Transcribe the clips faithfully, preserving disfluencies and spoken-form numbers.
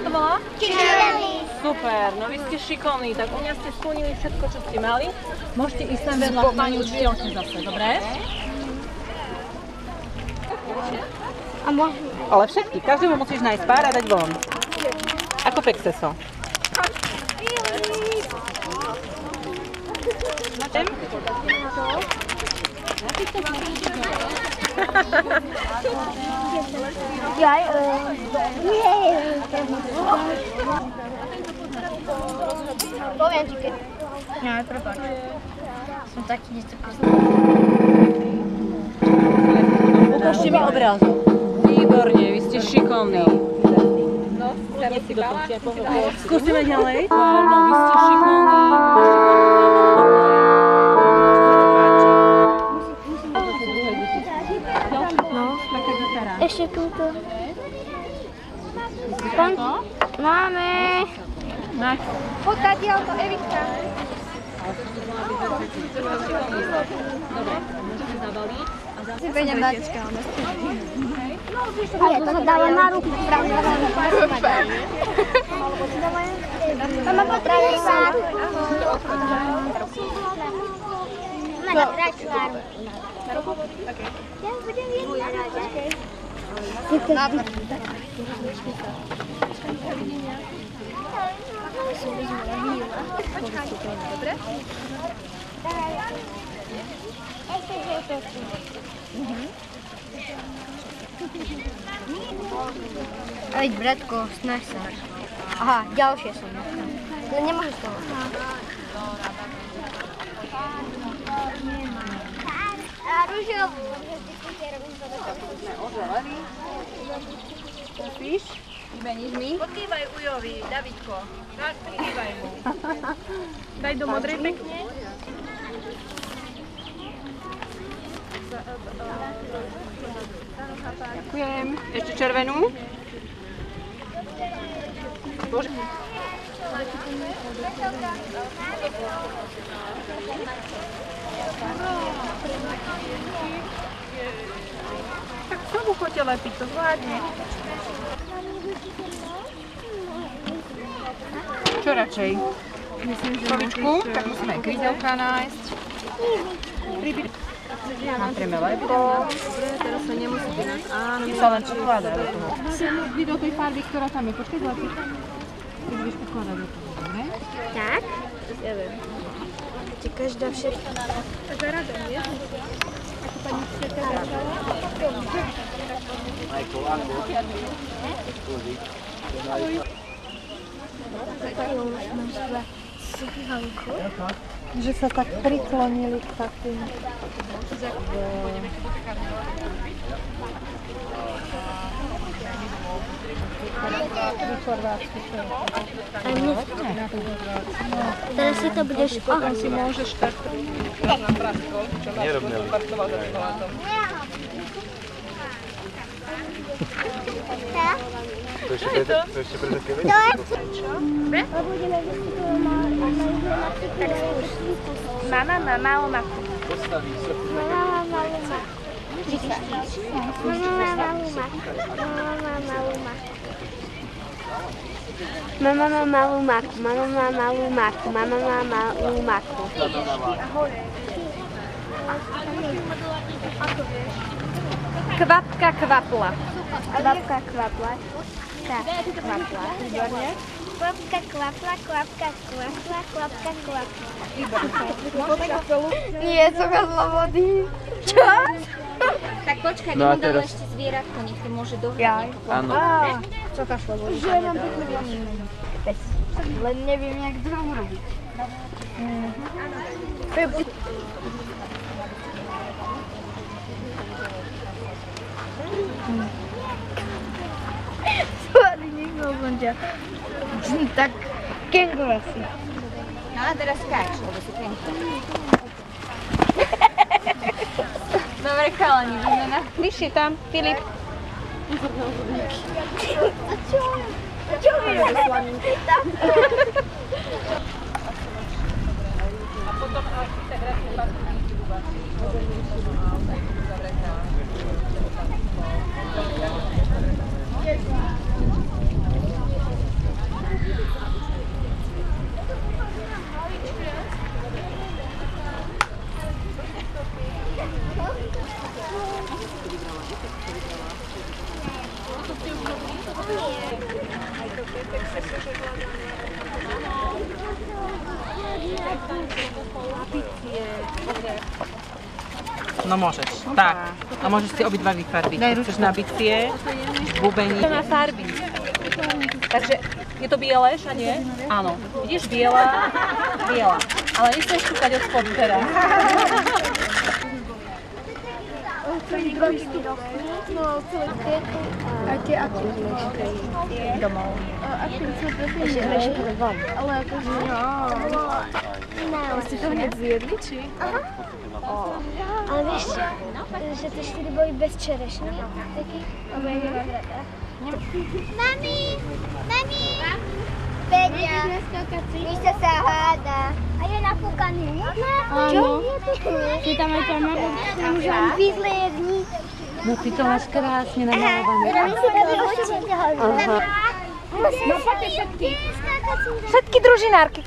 to volá? Červený. Super, no vy ste šikovní, tak u mňa ste splnili všetko, čo ste mali. Môžete ísť sem vedľa pani učiteľky zase, dobre? A môžem... Ale všetky, každému musíš nájsť pár a dať von. Ako pekseso. Jaj, nie. Poviem ti, keď... Nie, prepáč. Som taký disciplinovaný. Ukážte mi obrázok. Výborne, vy ste šikovní. No, skúsime ďalej. No, vy ste šikovní. Ešte túto. Pán... Máme. Máš. Poď tadiaľ to, Evička. Dobre, môžete zabaliť. Si pôjdem dať. Ale to dáva na ruku. Pravda, dáva na ruku. Mama, potrebuj sa. Mama, daj čláru. Ja budem jedna ráda. Dobre? Veď, bratko, snaž sa. Aha, ďalšie som. No nemôžeš to. A rúžovú. Spíš? Vymeníš mi? Podkývaj Ujovi, Davidko. Tak, podkývaj mu. Daj do modrej pekne. Ďakujem. Ešte červenú? Bože. Tak znovu chodte lepiť, to zvládne. Čo radšej? Šovičku, tak musíme aj krídelka nájsť. Natrieme lepko. Teraz sa nemusí vydať. Áno, my sa len predkladá do toho. Vy do tej farby, ktorá tam je. Počkej, zlatý. Ty budeš predkladať do toho, dobre? Tak? Ja viem. Ti každá všetko. Tak za radom, je? Ako pani všetka začala? Že sa tak priklonili k takým. Teraz si to budeš... Aha, Si môžeš tak na praskol, čo nás parkoval za tomatom. To ešte pre to ešte pre také veci. Dobre? Tak skúš. Mama má malú maku. Mama má malú maku. Mama má malú maku. Mama má malú maku. Mama má malú maku. Mama má malú maku. Mama má malú maku. Kvapka kvapla. Kvapka kvapla. Kvapla. Výborne. Kvapka kvapla, kvapka kvapla, kvapka kvapla. Nie, soka z vody. Čo? Tak počkaj, No a no, dala teraz- ešte zvieratko, nech to môže dohrať. Jaj. Áno. Soka z vody. Že mám pekný Len neviem, jak druhú robiť. Sorry, nechcel som ťa. Tak kenguru si. No a teraz skáč, lebo si krenko. Dobre, chalani, ideme na... Vyššie tam, Filip. A čo? A čo mi robíte tam? A potom až integračné parkovišť uzavretá. No możesz, tak. A możesz si obidva vyfarbiť. Chceš na bicie, bubení. Na farby. Takže je to biele, Šanie? Áno. Vidíš, biela, biela. Ale nesmieš kúkať od spodu teraz. A tie ako? Domov. Ešte lepšie von. Ale akože no. Ste to hneď zjedli, či? Aha. Ale vieš čo? Že tie štyri boli bez čerešne. Taký? Mami! Mami! Peťa! Míša sa háda. A je nafúkaný. Áno. Si tam aj tam môžem vyzlievniť. No ty to máš krásne namalované. My si to vyučíme. Aha. Všetky družinárky.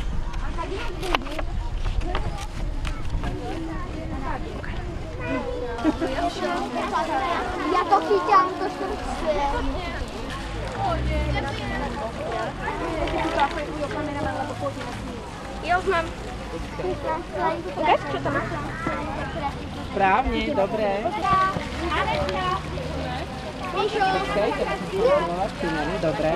Ja to chytám, to srdce. Ja už mám. Čo tam máš? Správne, dobre. Počkaj, teraz si povedala, činami, dobre.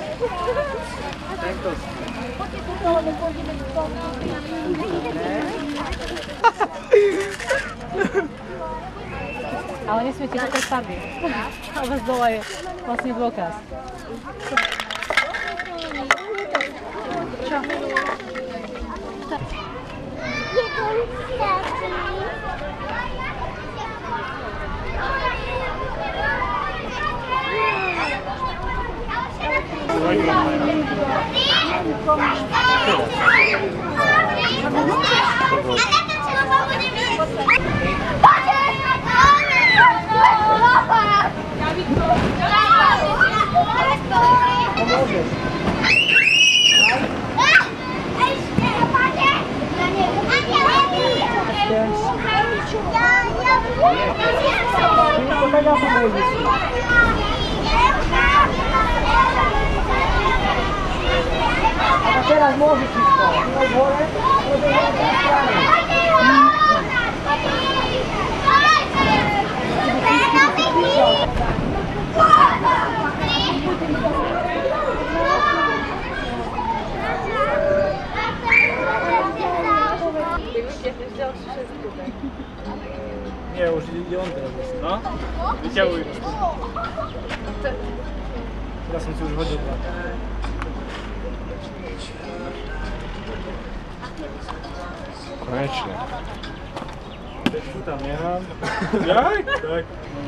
Ale nesmiete kúkať farby. A vás dole je vlastne dôkaz. Čo? A teraz môže všetko. Ty hore, môže na Nie, už ide on teraz. No? Vyťahuj. Teraz som si už hodil dva. Konečne. Teď tu tam nechám. Jak? Tak.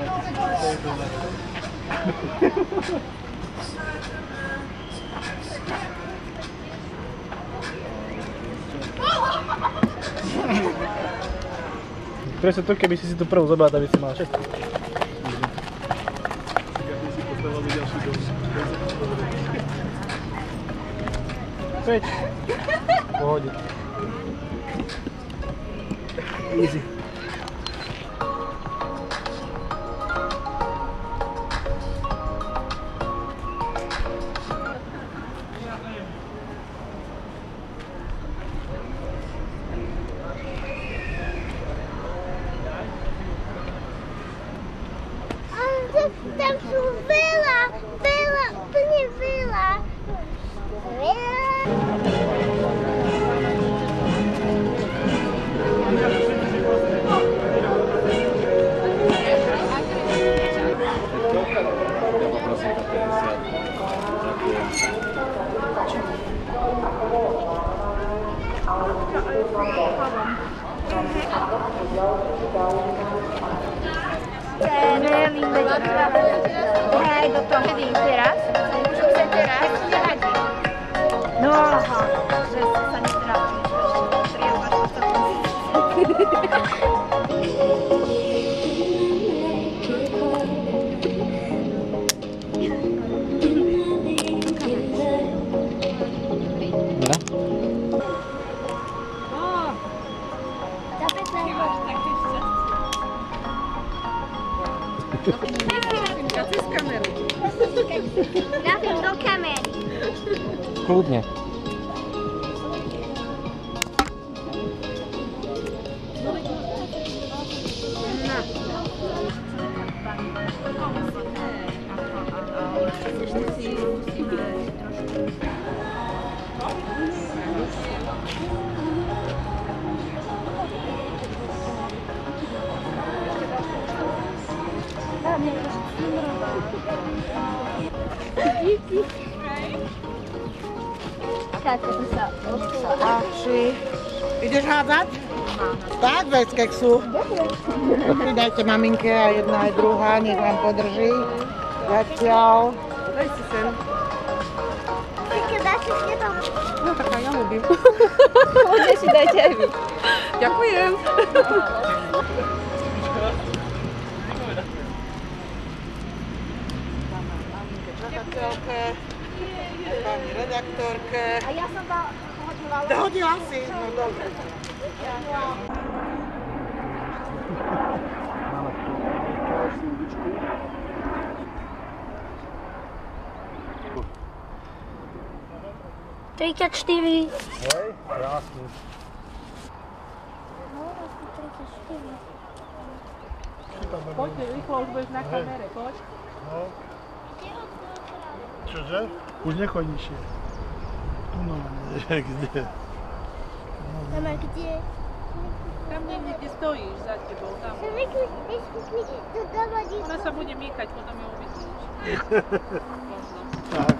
Presne to, keby si si tu prvú zobrala, aby si mala všetko. Peť. Pohode. Easy. Tam sú veľa, veľa, úplne veľa. Veľmi veľa. Hej, do toho. Kedy teraz? Už sa teraz? No aha, že sa netrápi. Cez kameru. Trafím do kameň. Kľudne. Ideš hádzať? Tak, bez keksu. Pridajte maminke aj jedna, aj druhá, nech vám podrží. Zatiaľ. Daj si sem. Keď dáte si to. No tak aj ja ľúbim. Kľudne si dajte aj vy. Ďakujem. Čakateľke, pani redaktorke. A ja som to hodila. Dohodila si? No dobre. tridsaťštyri. Hej, krásne. Poďte, rýchlo, už budeš na kamere, poď. No. Čože? Už nechoď nižšie. Tu no, nie, kde? Mama, kde? Tam niekde, kde stojíš za tebou, tam. Ona sa bude mýkať, potom ju uvidíš. Možno. Tak.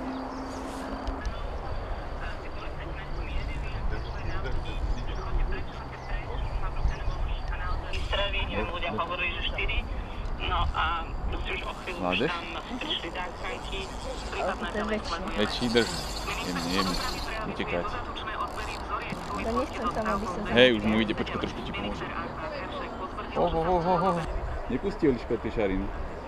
Ľudia hovorili, že štyri. No a proste už o chvíľu už tam prišli záchranky. Väčší drž. Jemne, jemne. Utekať. To nechcem tam, aby som... Hej, už mu ide, počkaj, trošku ti pomôžem. Oho, oho, oho. Nepustí Oliška tie šariny.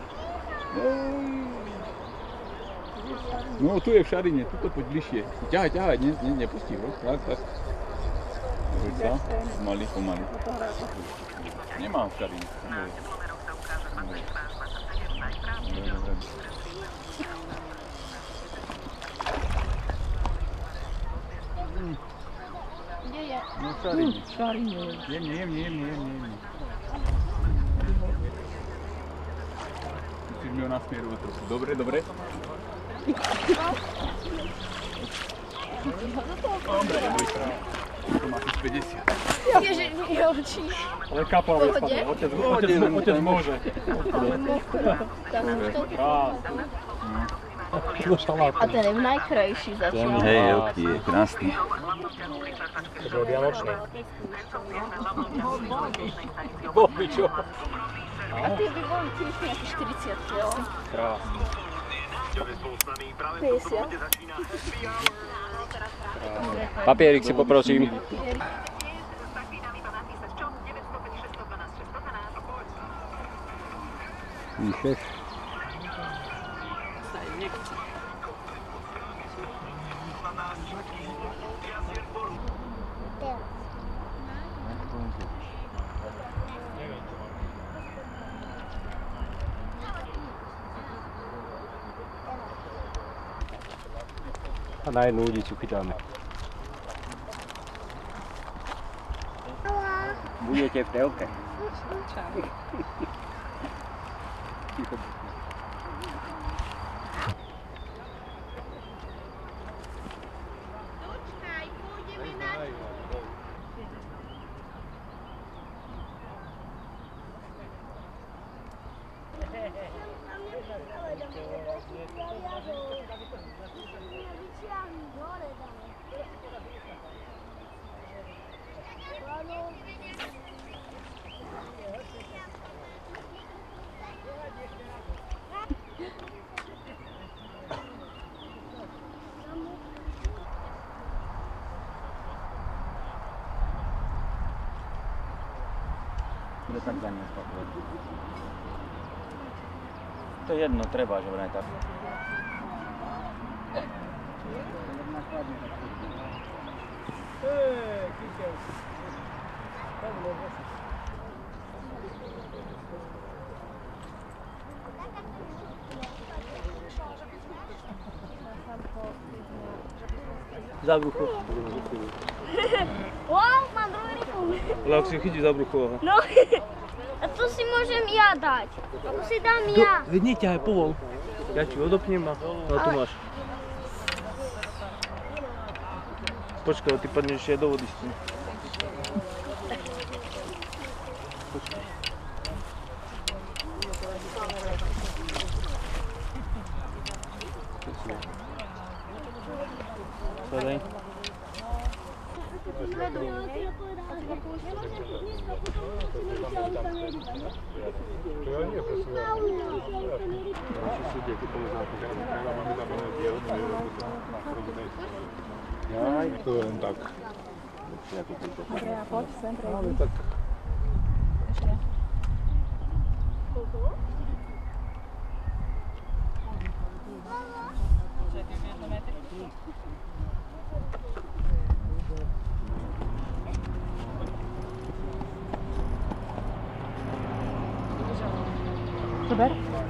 No, tu je v šarine, tuto poď bližšie. Ťahaj, ťahaj, ne, ne, nepustí ho. Tak, tak. Hoď sa, pomaly, pomaly. Nemám v šarine. Dobre, dobre. Kde je? No v šarine. V šarine. Jemne, jemne, jemne, jemne, jemne. Musíš mi ho nasmierovať trochu. Dobre, dobre. Dobre, neboj sa. To má tých päťdesiat. Ježe, mi oči. Ale kapal je spadne. Otec, otec, otec môže. A ten je najkrajší zatiaľ. Hej, veľký je, krásny. To je vianočný. Bobi, čo? A tie by boli tiež nejaké štyridsať, jo? Krásny. päťdesiat. Papierik si poprosím. Píšeš? A na jednu udicu chytáme. Budete v telke. Ticho. Bude tak za ním spakovať. To je jedno, treba, že vraj tak. Hej, kykel. Za brucho. Wow, mám druhý ruku. Ale ak si chytí za brucho. No, a to si môžem ja dať. To si dám ja. Veď neťahaj, povol. Ja ti odopnem a no tu máš. Počkaj, ty padneš ešte aj do vody s tým. Počkaj. Sledaj. Aj, to len tak. Andrea, poď sem, prejdi. Ale tak. Ešte. Zober.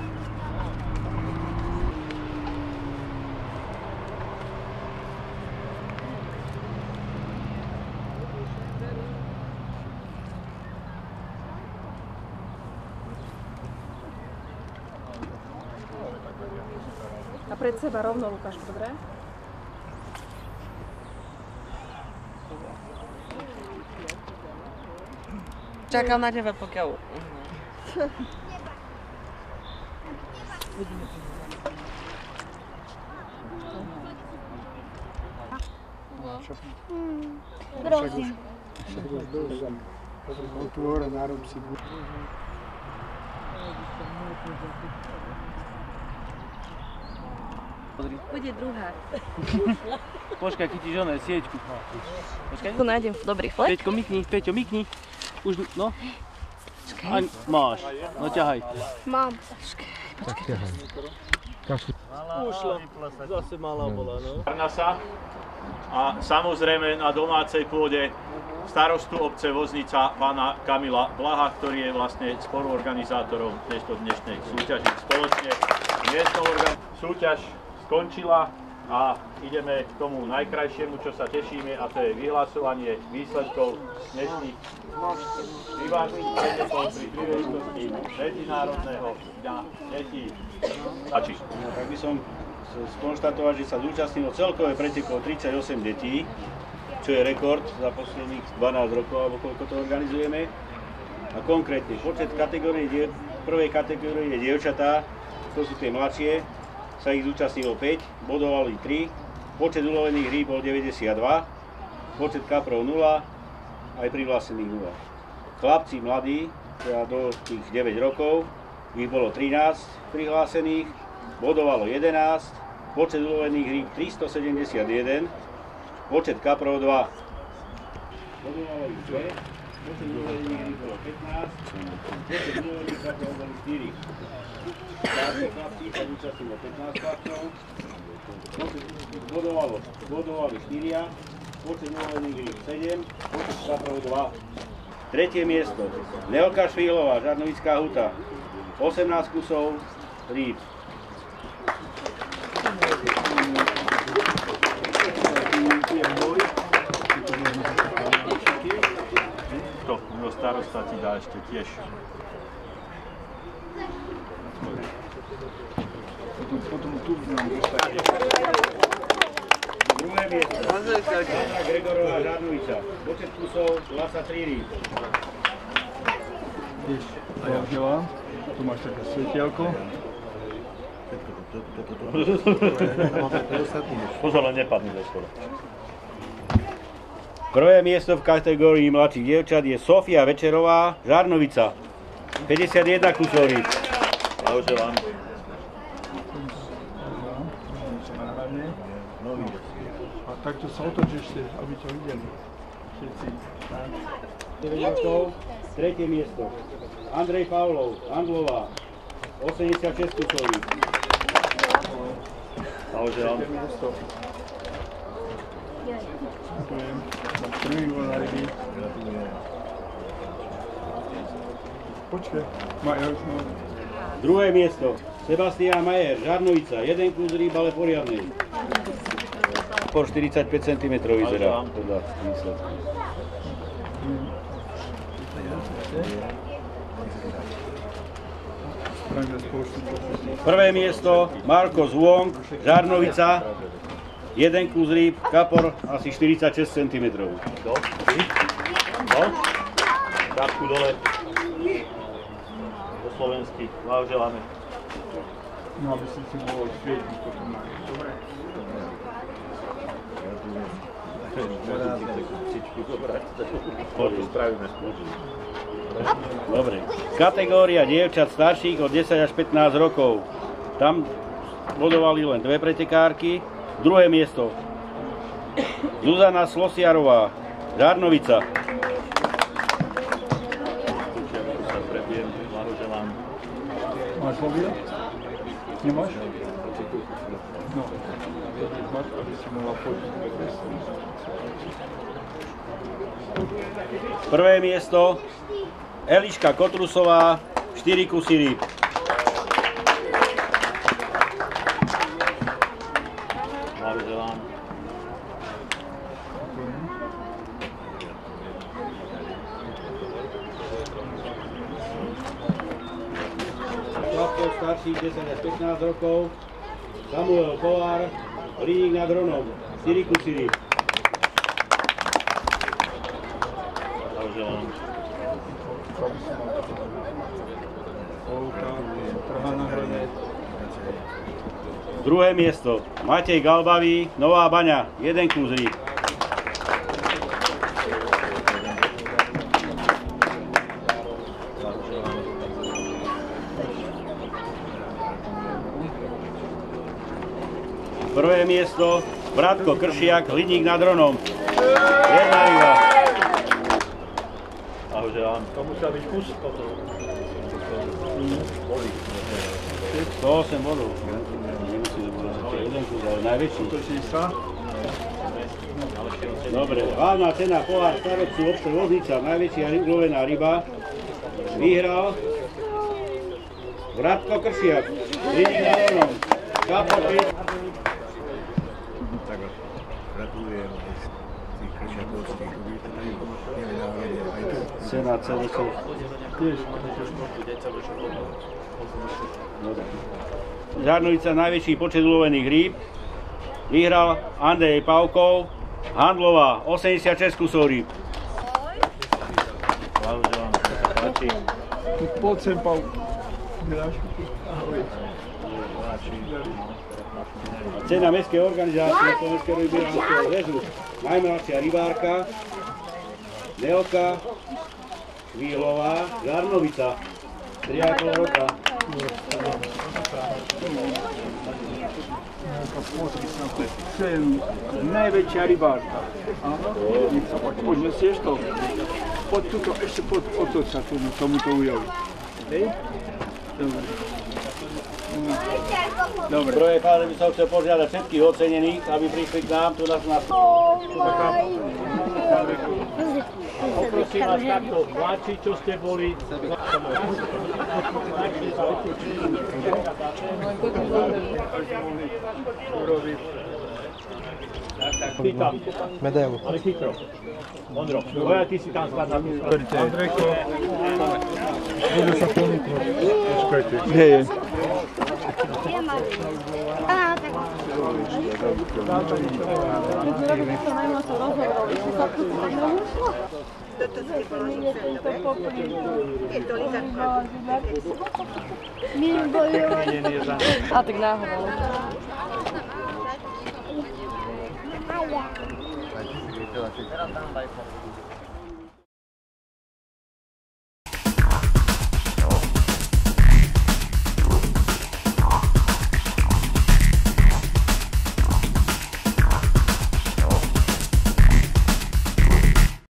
A pred seba rovno, Lukáš, dobre? Čakám na teba, pokiaľ... Prosím. Otvore, narob si. Bude druhá. Počkaj, chytíš oné, sieťku. Počkaj. Tu nájdem dobrý flek. Peťko, mykni, Peťo, mykni. Už, no. A máš, no ťahaj. Mám. Tak ťahaj. Ušla, zase malá bola, no. Parnasa a samozrejme na domácej pôde starostu obce Voznica pána Kamila Blaha, ktorý je vlastne spoluorganizátorom tejto dnešnej súťaži. Spoločne miestnou organizáciou súťaž skončila a ideme k tomu najkrajšiemu, čo sa tešíme, a to je vyhlasovanie výsledkov dnešných rybárskych pretekov pri príležitosti Medzinárodného dňa detí. Páči. Tak by som skonštatoval, že sa zúčastnilo celkové pretekov tridsaťosem detí, čo je rekord za posledných dvanásť rokov, alebo koľko to organizujeme. A konkrétne počet kategórií, prvej kategórie je dievčatá, to sú tie mladšie, sa ich zúčastnilo päť, bodovali tri, počet ulovených rýb bol deväťdesiatdva, počet kaprov nula, aj prihlásených nula. Chlapci mladí, teda do tých deväť rokov, ich bolo trinásť prihlásených, bodovalo jedenásť, počet ulovených rýb tristosedemdesiatjeden, počet kaprov dva. Bodovalo ich dve, počet ulovených rýb bolo pätnásť, počet ulovených kaprov boli štyri. Chlapci sa zúčastnilo pätnásť chlapcov, bodovalo, bodovali štyria, počet ulovených rýb sedem, počet kaprov dva. Tretie miesto, Nelka Švílová, Žarnovická huta, osemnásť kusov rýb. To, no starosta ti dá ešte tiež. Potom, potom tu nám dostane. Druhé miesto, Sandra Gregorová, Žarnovica, počet kusov dvadsaťtri rýb. Vieš, blahoželám. Tu máš také svetielko. Pozor, len nepadni do skoro. Prvé miesto v kategórii mladších dievčat je Sofia Večerová, Žarnovica, päťdesiatjeden kusov rýb. Blahoželám. A takto sa otočíš si, aby ťa videli. Všetci. deväť rokov, tretie miesto. Andrej Pavlov, Anglová, osemdesiatšesť kusov rýb. Blahoželám. Ďakujem. Prvý bol na ryby. Počkaj. Druhé miesto. Sebastián Majer, Žarnovica, jeden kus rýb, ale poriadnej. Po štyridsaťpäť centimetrov vyzerá. Prvé miesto Marcos Wong, Žarnovica, jeden kus rýb, kapor asi štyridsaťšesť centimetrov. Do? Do? Krátku dole. Po slovensky. Blahoželáme. No, aby si si mohol svietiť potom na dobre. Spravíme spoločne. Dobre. Kategória dievčat starších od desať až pätnásť rokov. Tam bodovali len dve pretekárky. Druhé miesto Zuzana Slosiarová, Žarnovica. Máš mobil? Nemáš? No. Máš, aby si mohla fotiť. Prvé miesto Eliška Kotrusová, štyri kusy rýb. Blahoželám. Chlapcov starších desať až pätnásť rokov, Samuel Kolár, Hliník nad Hronom, štyri kusy rýb. Blahoželám. Druhé miesto Matej Galbavý, Nová Baňa, jeden kus rýb. Prvé miesto Bratko Kršiak, Hliník nad Hronom, jedna ryba. Blahoželám. To musel byť kus potom. sto osem bodov. Jeden kus, ale najväčší. Dobre, hlavná cena pohár starobcu obce Voznica, najväčšia ulovená ryba. Vyhral Bratko Kršiak, Hliník nad Hronom, kapor. Gratulujem aj z tých kršiakovských, ktorí to dajú nevydávali aj tu. Cena celého. Žarnovica najväčší počet ulovených rýb. Vyhral Andrej Pavkov, Handlová, osemdesiatšesť kusov rýb. Blahoželám, to sa páči. Poď sem, Pav. Ahoj. Cena mestskej organizácie Slovenského rybárskeho zväzu. Najmladšia rybárka Nelka Víhlová, Žarnovica, tri a pol roka. To je najväčšia rybárka. Áno, nech sa páči. Poď, nesieš to. Poď tuto, ešte poď, otoč sa tu, tomuto ujavu. Hej? Dobre. Dobre. V prvej fáze by som chcel požiadať všetkých ocenených, aby prišli k nám tu na nás. Poprosím vás takto, mladší, čo ste boli. Ty tam. Medailu. Ale chytro. Ondro, Boja, ty si tam skladná. Andrejko, bude sa ponúknuť. Počkajte. Kde je? A tak náhodou.